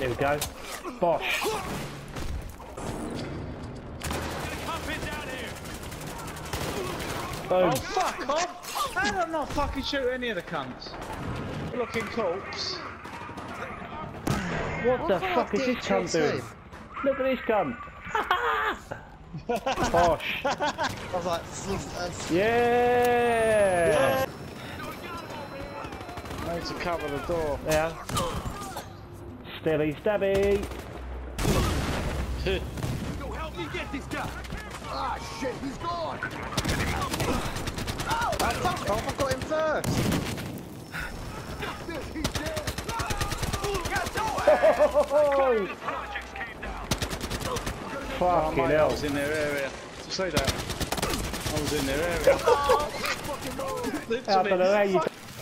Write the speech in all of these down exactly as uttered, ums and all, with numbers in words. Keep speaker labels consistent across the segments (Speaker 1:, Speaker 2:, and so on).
Speaker 1: There we go. Bosh. Boom.
Speaker 2: Oh fuck off! How did I not fucking shoot any of the cunts? Looking corpse.
Speaker 1: What the fuck is this cunt doing? Look at this cunt. Bosh.
Speaker 3: I was like, uh,
Speaker 1: Yeah.
Speaker 2: I need to cover the door.
Speaker 1: Yeah. Stabby stabby.
Speaker 4: Go help me get this guy. Ah shit, he's gone.
Speaker 3: oh, fuck off, I got him first.
Speaker 4: He's dead.
Speaker 1: Oh, fucking
Speaker 2: Oh, mate, I
Speaker 1: hell.
Speaker 2: was in their area. Say that. I was in their area.
Speaker 1: I don't know how you...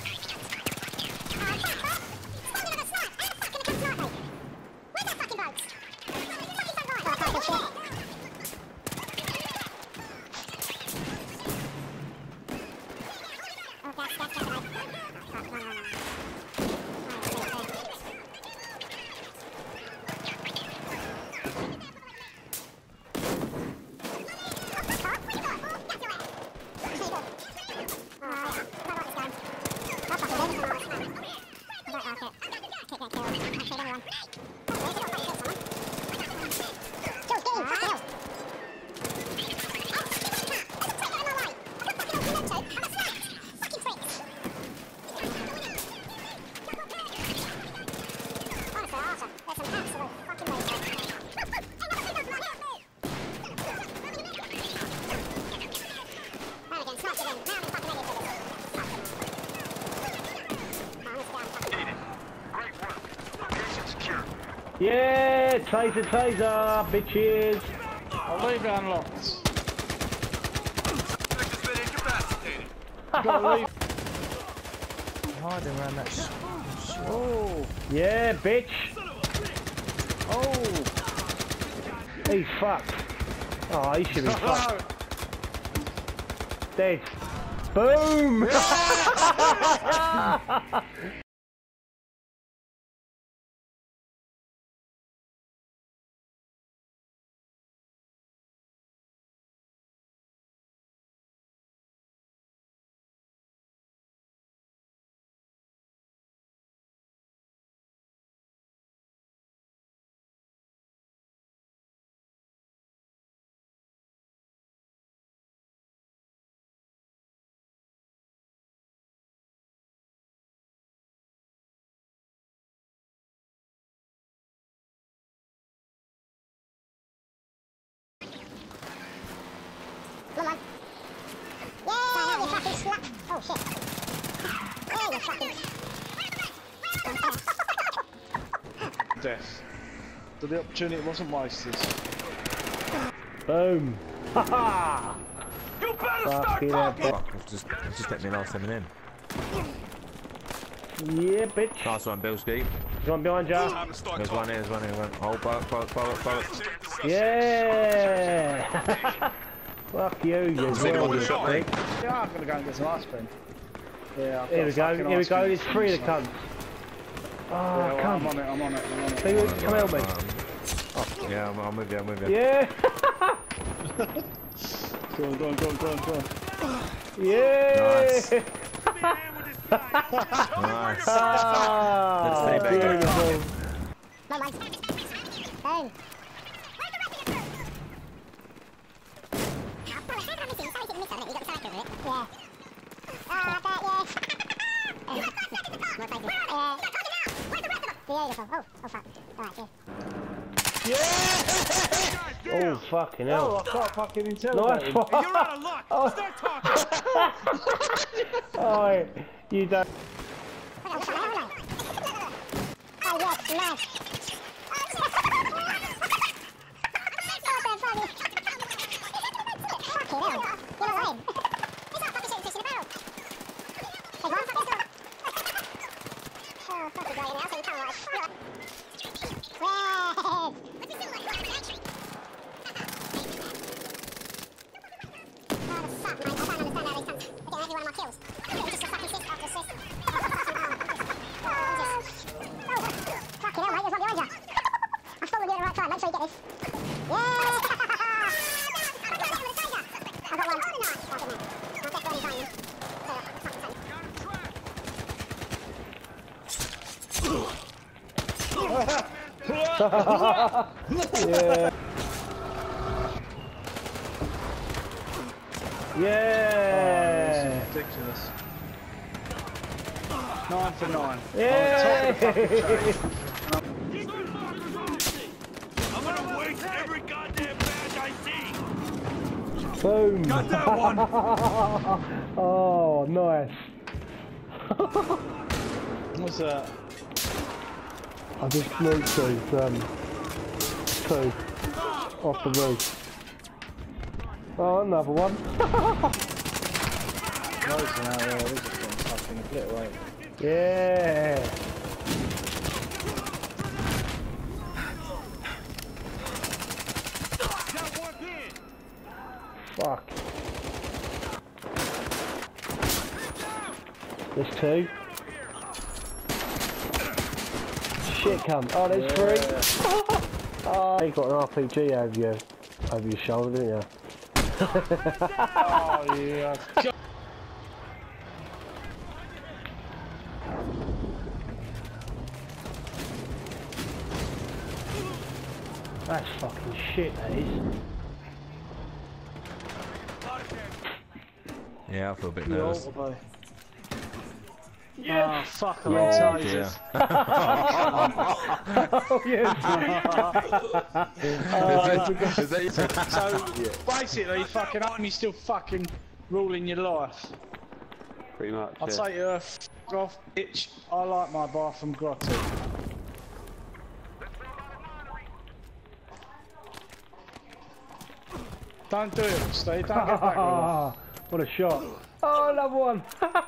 Speaker 1: Yeah, taser, taser, bitches.
Speaker 2: I'll leave it unlocked.
Speaker 4: Sector's been incapacitated.
Speaker 2: Gotta leave.
Speaker 3: Hiding around that sh shit.
Speaker 2: Oh,
Speaker 1: Yeah, bitch.
Speaker 2: oh.
Speaker 1: He's fucked. Oh, he should be fucked. Dead. Boom!
Speaker 5: Come on. Yeah, you fucking slut. Oh shit. Yeah, you fucking...
Speaker 2: Death. So the opportunity wasn't wasted.
Speaker 1: Boom! Ha ha!
Speaker 4: You better start
Speaker 1: Fucking hell.
Speaker 4: talking.
Speaker 3: Fuck, I've just, I've just let me last seven in.
Speaker 1: Yeah, bitch.
Speaker 3: Nice one, Bilski.
Speaker 1: One behind you.
Speaker 4: Time to start
Speaker 3: There's one
Speaker 4: talking.
Speaker 3: here, there's one here. One. Oh, bolt, bolt, bolt, bolt.
Speaker 1: Yeah! Fuck you, you
Speaker 3: See the one that shot me?
Speaker 2: Yeah, I'm gonna go and get some ice cream. Yeah, I've
Speaker 1: Here
Speaker 2: got
Speaker 1: we go,
Speaker 2: fucking
Speaker 1: here we
Speaker 2: ice
Speaker 1: go,
Speaker 2: cream.
Speaker 1: there's three of the cunts.
Speaker 2: Yeah,
Speaker 1: Oh,
Speaker 2: well, I'm
Speaker 1: cunt.
Speaker 2: on it, I'm on it, I'm on it.
Speaker 1: See, come help me.
Speaker 3: Um, oh, yeah, I'm, I'm with you, I'm with you.
Speaker 1: Yeah!
Speaker 2: Go on, go on, go on, go on, go on.
Speaker 1: Yeah!
Speaker 3: Nice. Nice.
Speaker 1: Ah,
Speaker 3: Let's stay back.
Speaker 1: beautiful.
Speaker 5: No, mate. Boom. Yeah. Oh, I bet, yeah. Uh, more places. Uh, beautiful. Oh, oh fuck. Alright, cheers.
Speaker 1: Oh, fucking hell.
Speaker 2: Oh, I can't fucking
Speaker 1: Nice
Speaker 2: intimidate him.
Speaker 1: one.
Speaker 4: You're out of luck. Start talking.
Speaker 1: Oh, you don't.
Speaker 5: Oh, yes, nice. Fucking hell. You're not lying. It's not fucking shooting fish in a barrel. Hey, one fucking stop. Oh, fucking got in now, so you can't like... Red! What's this like? Entry. Oh, the fuck, mate. I don't understand how these cunts are getting every one of my kills. It's just a fucking assist after assist. Oh, fucking hell, mate. There's one behind you.
Speaker 1: Yeah. Yeah.
Speaker 2: Oh, ridiculous. Nine for nine.
Speaker 1: Yeah.
Speaker 4: I'm gonna waste every goddamn badge I see.
Speaker 1: Boom.
Speaker 4: Got that one.
Speaker 1: Oh, nice.
Speaker 2: What's that?
Speaker 1: I just flew to um, two off the roof. Oh, another one.
Speaker 2: Those are out there. These are getting fucking obliterated.
Speaker 1: Yeah. Fuck. There's two. Shit, come. Oh, there's
Speaker 2: Yeah.
Speaker 1: three. Oh, you got an R P G over your, over your shoulder, didn't you?
Speaker 2: Oh, yeah.
Speaker 1: That's fucking shit, that is.
Speaker 6: Yeah, I feel a bit nervous.
Speaker 2: Yeah. Oh, fuck, I'm
Speaker 1: Yeah.
Speaker 2: in
Speaker 6: Yeah.
Speaker 1: Oh, yes.
Speaker 6: Is that, is that
Speaker 2: So, basically, fucking up and you're still fucking ruling your life.
Speaker 7: Pretty much.
Speaker 2: I'll
Speaker 7: yeah.
Speaker 2: take you a f off, bitch. I like my bathroom grotty. Don't do it, Steve. Don't get back with
Speaker 1: Ah, what a shot. Oh, another one.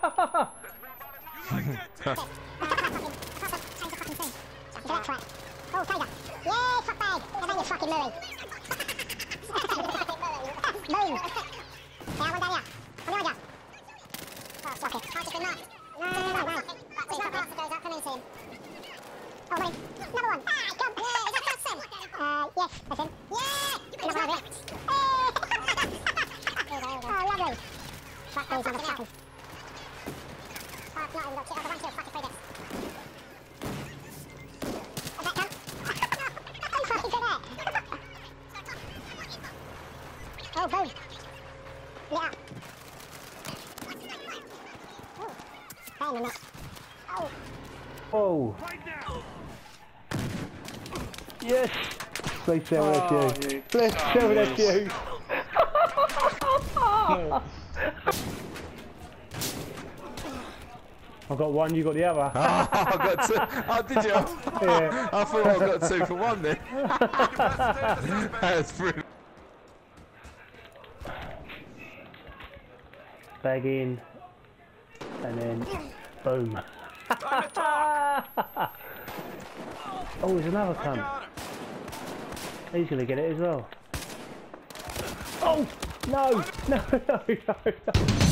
Speaker 5: Oh, tiger. Yeah, fuck bag. And then you fucking Murray. Boom. Yeah, one down here. On the other. Oh, fuck it. Can't just be marked. No, no, no, no. It's not marked, it goes up. Come in soon. Oh, wait. Another one. Ah, come. Yeah, is that Hudson? Uh, yes, that's him. Yeah! Another one over here. Oh, lovely. Fuck these motherfuckers. Oh, no, we've got two. Oh, the one, two, fucking three bits. Does that count? Oh, fucking good there. Oh, boom. Yeah. Oh, bang in it. Oh.
Speaker 1: Oh. Yes. Please tell me that's you. Please tell me that's you. I've got one, you got the other.
Speaker 6: oh, I got two. Oh, did you?
Speaker 1: Yeah.
Speaker 6: I thought I got two for one then. That's brilliant.
Speaker 1: Bag in. And then boom. Oh, there's another cunt. He's gonna get it as well. Oh! No! No, no, no, no.